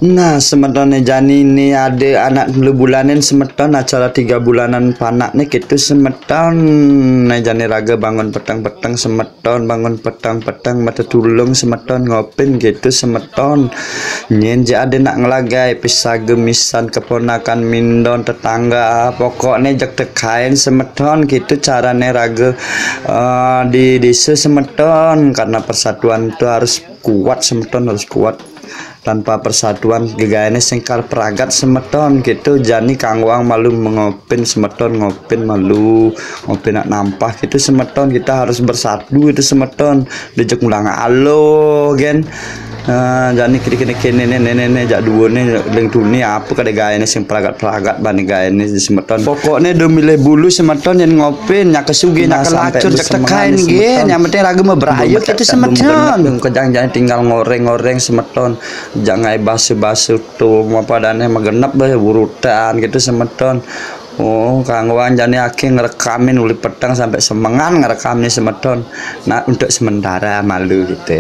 Nah, semeton jani ini ada anak 2 bulanan semeton acara 3 bulanan panak nih gitu semeton nah jani raga bangun petang-petang semeton bangun petang-petang mata tulung semeton ngopin gitu semeton nyen ada nak ngelagai pisah gemisan keponakan mindon tetangga pokoknya jak tekain semeton gitu carane raga di desa semeton karena persatuan itu harus kuat semeton harus kuat tanpa persatuan gegayane singkar peragat semeton gitu jani kangwang malu mengopin semeton ngopin malu ngopin nak nampah gitu semeton kita harus bersatu itu semeton dejek mulang alo gen jani kini nenek jak dua nih leng tuni apa kada gayane sing peragat bani gayane di semeton pokoknya do milih bulu semeton yang ngopin nyak kesugi nyak kelacur cek tekain gen yang penting raga mah berayo gitu semeton kejang jangan tinggal ngoreng semeton jangan basuh tuh apa dane magenep bae urutan gitu semeton. Oh, Kang Wan jani aki ngerekamin uli petang sampai semengan ngerekamin semeton. Nah, untuk sementara malu gitu.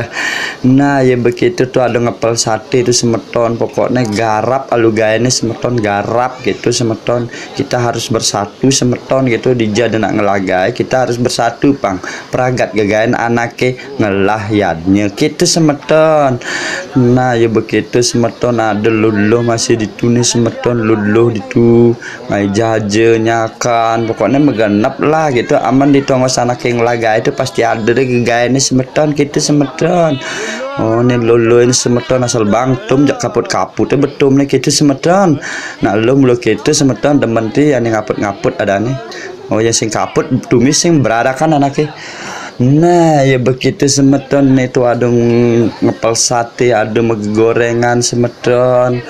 Nah, ya begitu tuh ada ngepel sate itu semeton. Pokoknya garap alu gayane semeton garap gitu semeton. Kita harus bersatu semeton gitu dijad nak ngelagai. Kita harus bersatu, Pang. Peragat gagain anake ngelah yadnya gitu semeton. Nah, ya begitu semeton ada luluh masih ditunis semeton luluh ditu jaje nyakan pokoknya megenap lah gitu aman di tongos anak yang laga itu pasti ada deh gaya ini semeton gitu semeton. Oh ini lolo ini semeton asal bangtum jak kaput betul nih gitu semeton. Nah lo mulu gitu semeton demen ti yang ngaput ada nih. Oh yang sing kaput tumis sing berada kan anaknya. Nah ya begitu semeton itu ada ngepel sate ada gorengan semeton.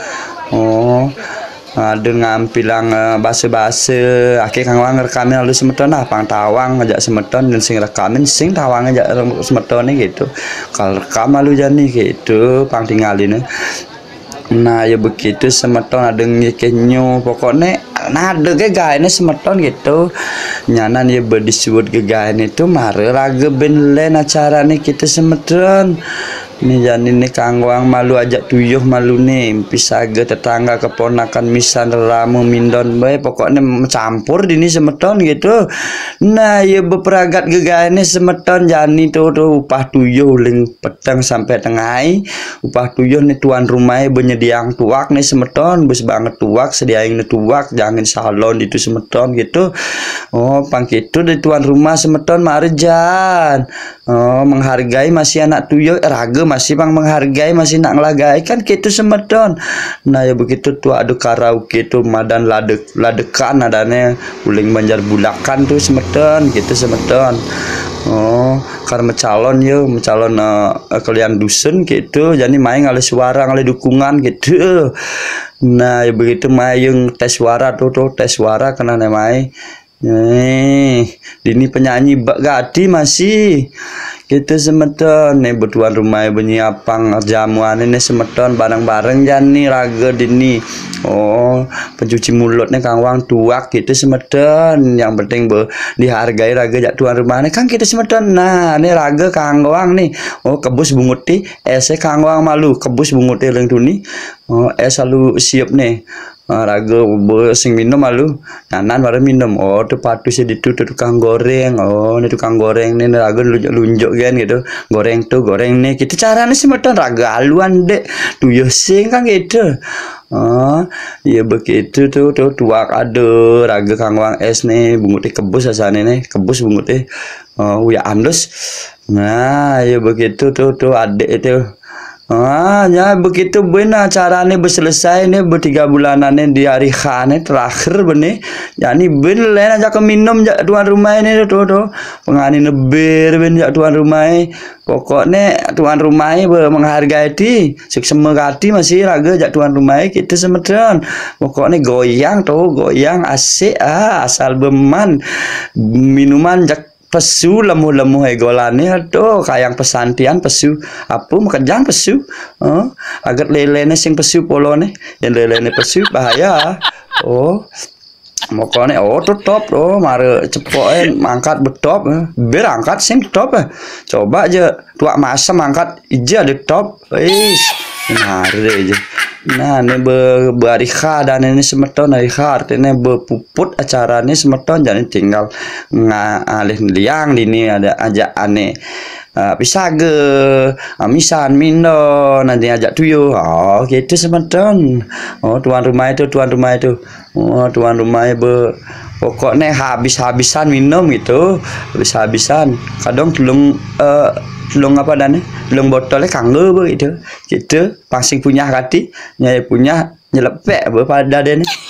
Oh ada ngampilang basa-basa akhir kang wang rekamin lalu semeton lah pang tawang ngajak semeton dan sing rekamin sing tawang ngajak semeton nih gitu kalau rekam lalu jani gitu pang tinggalin. Nah ya begitu semeton ada ngikenyo pokoknya nah ada gegain semeton gitu nyanan ya berdisebut gegain itu mare raga benlen acara nih kita semeton. Nih jani nih kangwang malu ajak tuyuh malu nih pisaga tetangga keponakan misan ramu mindon bae pokoknya mencampur dini semeton gitu. Nah ya beperagat gegane semeton jani tuh upah tuyuh ling petang sampai tengah upah tuyuh nih tuan rumahnya benyediang tuak nih semeton bes banget tuak sediain nih tuak jangan salon itu semeton gitu. Oh pang gitu dari tuan rumah semeton marjan. Oh menghargai masih anak tuyuh raga masih bang menghargai masih nak ngelagai kan gitu semeton. Nah ya begitu tuh ada karaoke tuh madan ladekan adanya uling banjar bulakan tuh semeton gitu semeton. Oh karena calon kalian dusun gitu jadi main ngale suara ngale dukungan gitu. Nah ya begitu mayung tes suara tuh tes suara kena namai dini penyanyi Bak Gadi masih gitu semeton nih betuan rumah penyiapang jamuan ini semeton bareng-bareng jani raga dini. Oh pencuci mulut nih kang wang tuak gitu semeton yang penting dihargai raga jak tuan rumah nih kan kita semeton. Nah ini raga kang wang nih oh kebus bunguti kang wang malu kebus bunguti leng tuni. Oh selalu siap nih raga sing minum malu nanan baru minum. Oh tuh patusnya itu tukang goreng. Oh ini tukang goreng nih raga lunjuk kan gitu goreng nih gitu caranya semeton raga aluan dek tuyuh sing kan gitu. Oh ya begitu tuh tuak ada raga kang wang es nih bunguti kebus asane nih kebus bunguti ya andus. Nah ya begitu tuh adek itu. Ya begitu benar caranya berselesai nih ber3 bulanan di hari khane terakhir benih yani ben lain aja ke minum jak tuan rumah ini tuh pengani nebir ben jak tuan rumah pokoknya tuan rumah menghargai di sesemegati masih raga jak tuan rumah kita semeton pokoknya goyang asik asal beman minuman jak pesu lemu golane tuh kayak pesantian pesu apa mekejang pesu agar lelene sing pesu polone yang lelene pesu bahaya. Oh Mokone top mare cepoke mangkat betop berangkat sing top coba aja tuak masa mangkat ija de top wis mare aja Nah, ini berikha dan ini semeton arikha artinya berpuput acaranya semeton jadi tinggal ngalih liang ini ada ajak aneh pisaga misan mindo nanti ajak tuyo oh gitu semeton oh tuan rumah itu oh tuan rumah pokoknya habis-habisan minum gitu habis-habisan kadang telung apa dan telung botolnya kanggo begitu gitu pasing punya hati nyai punya nyelepek pada den